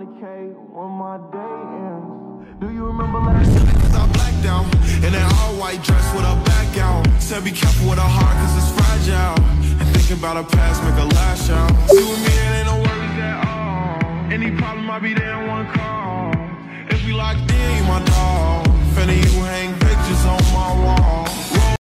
20K when my day ends. Do you remember last night? Cause I blacked out in that all-white dress with a back out. Said be careful with her heart cause it's fragile. And thinking about her past make her lash out. See with me it ain't no worries at all. Any problem I'll be there in one call.